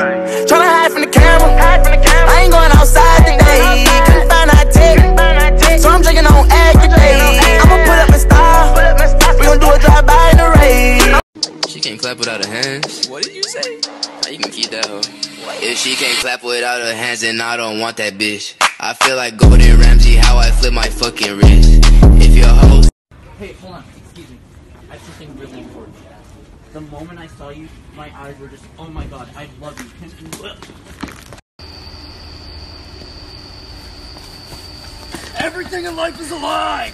Tryna hide from the camera. I ain't going outside today. Couldn't find our tech, so I'm drinking on Activate. I'ma put up my style. We gon' do a drive-by in the rain. She can't clap without her hands. What did you say? Now you can keep that hoe. If she can't clap without her hands, then I don't want that bitch. I feel like Gordon Ramsay, how I flip my fucking wrist. If your hoe. Hey, hold on, excuse me. I have something really important. The moment I saw you, my eyes were just, oh my god, I love you. Everything in life is alive!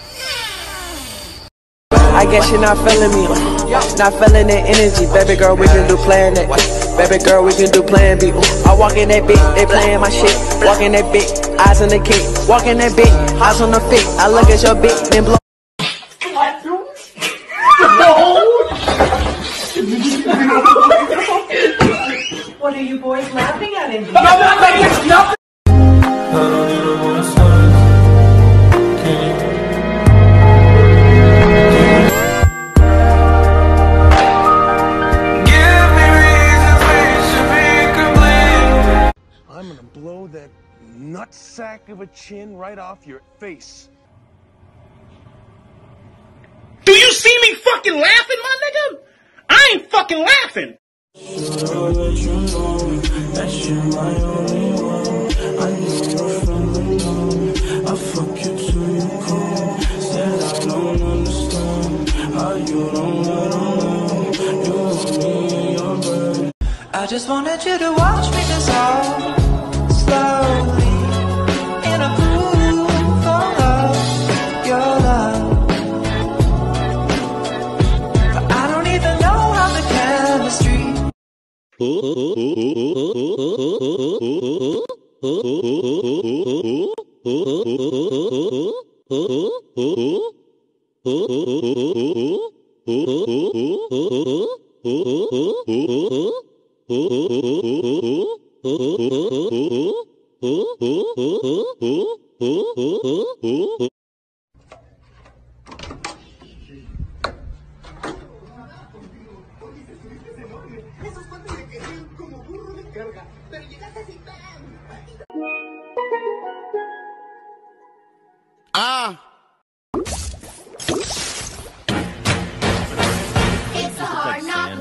I guess you're not feeling me, not feeling the energy. Baby girl, we can do plan A. Baby girl, we can do plan B. I walk in that bitch, they playing my shit. Walk in that bitch, eyes on the kick. Walk in that bitch, eyes on the fit. I look at your bitch, then blow. What are you boys laughing at in here? No. I'm gonna blow that nutsack of a chin right off your face. Do you see me fucking laughing, my nigga? I ain't fucking laughing. I'll let you know that you're my only one. I know you're feeling numb. I fuck you till you come. Said I don't understand how you don't let them know you want me in your bed. I just wanted you to watch me dissolve slowly in a pool full of your love. But I don't even know how the chemistry. It's a hard knock.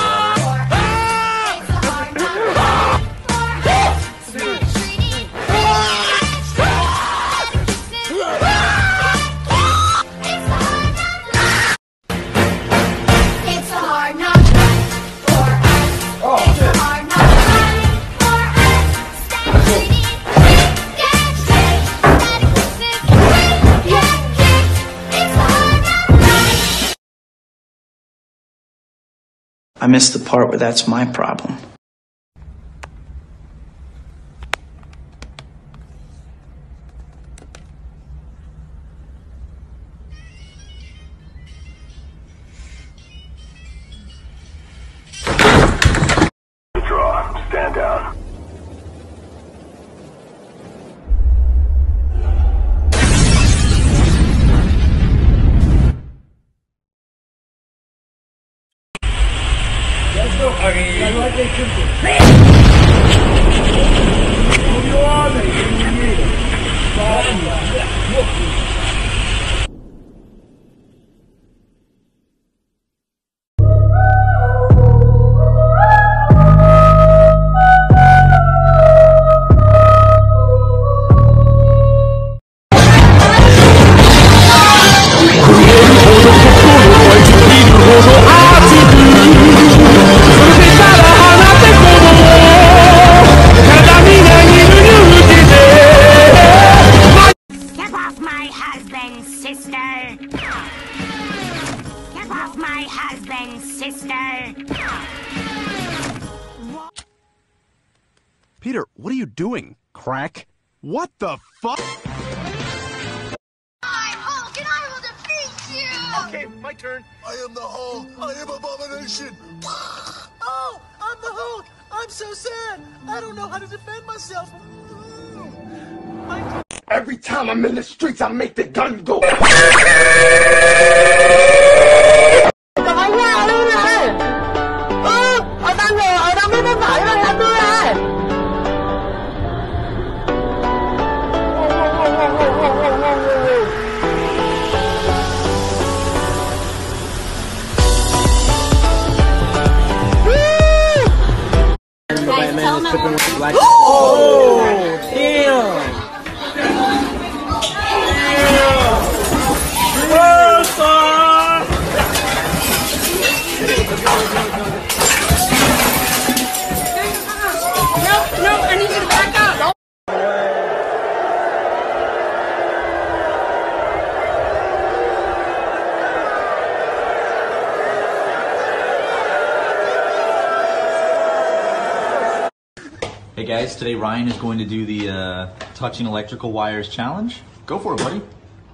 I missed the part where that's my problem. Withdraw. Stand down. Peter, what are you doing? Crack? What the fuck? I'm Hulk and I will defeat you! Okay, my turn. I am the Hulk. I am Abomination. Oh, I'm the Hulk. I'm so sad. I don't know how to defend myself. Every time I'm in the streets, I make the gun go. Ở đâu rồi? Ở đâu mới phải là Like, oh, damn. No, I need you to back up. Hey guys, today Ryan is going to do the touching electrical wires challenge. Go for it, buddy.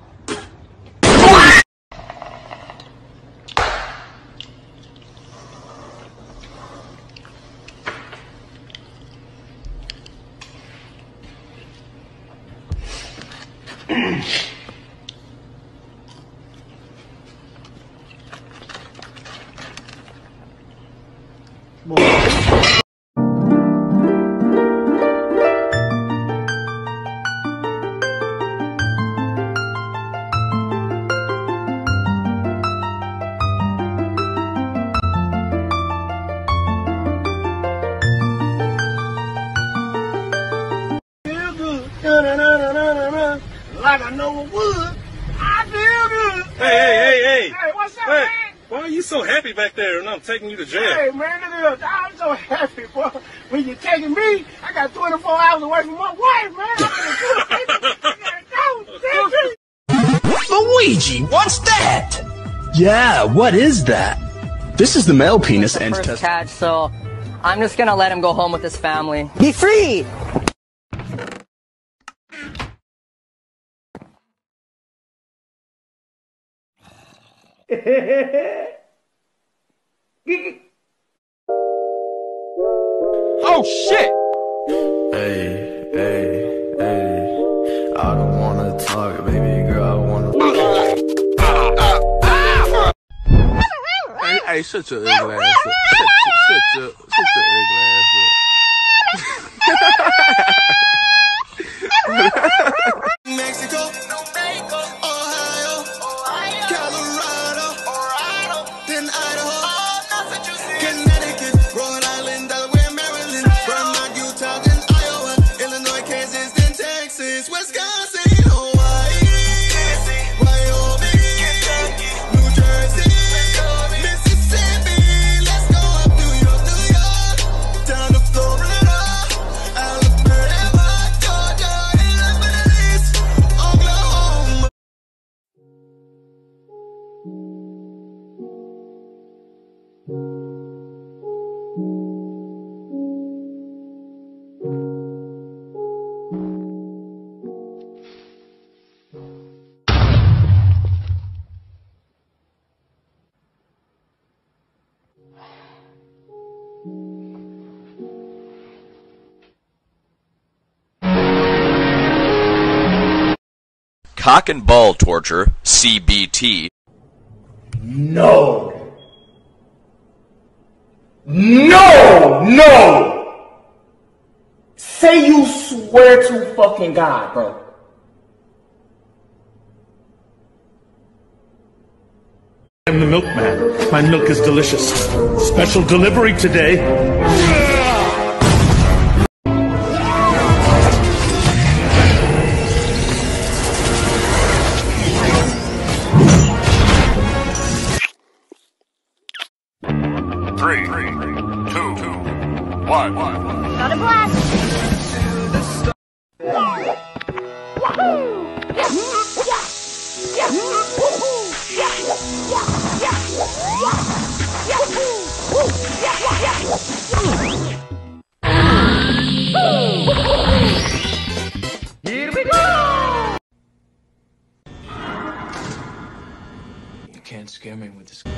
Like I know it would. I feel good. Hey. Hey, what's up, man? Why are you so happy back there and I'm taking you to jail? Hey, man, look at this. I'm so happy, boy. When you're taking me, I got 24 hours away from my wife, man. I gotta go. Luigi, what's that? Yeah, what is that? This is the male penis and first catch, so I'm just gonna let him go home with his family. Be free! Oh shit! Hey, I don't wanna talk, baby girl, I wanna. Hey, shut your ugly ass up. Shut your ugly ass up. Mexico, Ohio, Colorado, then Idaho, Connecticut, Rhode Island, Delaware, Maryland, Vermont, Utah, then Iowa, Illinois, Kansas, then Texas, Wisconsin, Hawaii, Wyoming, New Jersey, Mississippi. Let's go up New York, down to Florida, Alabama, Georgia, Illinois, Oklahoma. Cock and ball torture, CBT. No! Say you swear to fucking God, bro. I'm the milkman. My milk is delicious. Special delivery today. 3, 2, 1. Got a blast. Here we go! You can't scare me with this.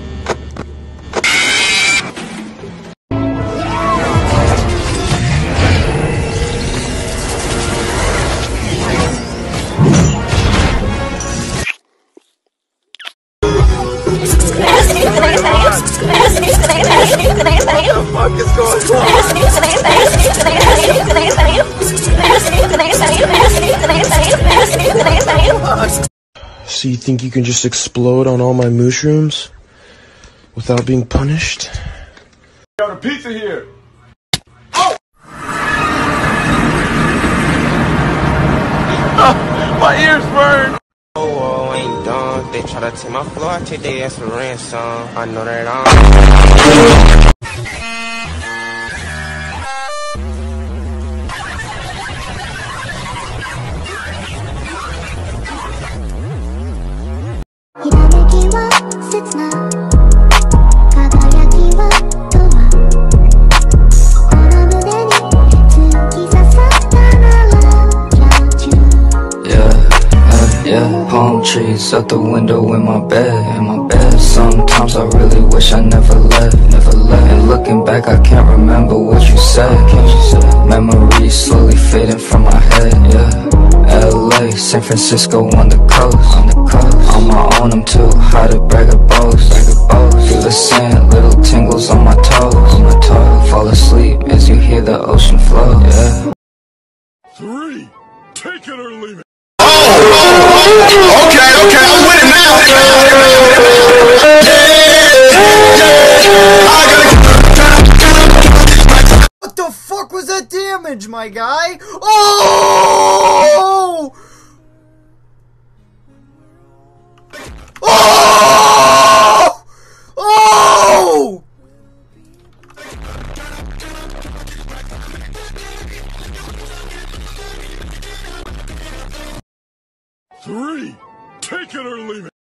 So you think you can just explode on all my mushrooms without being punished? Got a pizza here. my ears burn. Oh, ain't done. They try to take my floor, I take their ass for ransom. I know that palm trees out the window in my bed, sometimes I really wish I never left, and looking back I can't remember what you said, memories slowly fading from my head, LA, San Francisco on the coast, on my own I'm too high to brag or boast, through the sand, little tingles on my toes, fall asleep as you hear the ocean flow, 3, take it or leave it. Okay, I'm with it now. What the fuck was that damage, my guy? Oh! Oh! Oh! 3, take it or leave it.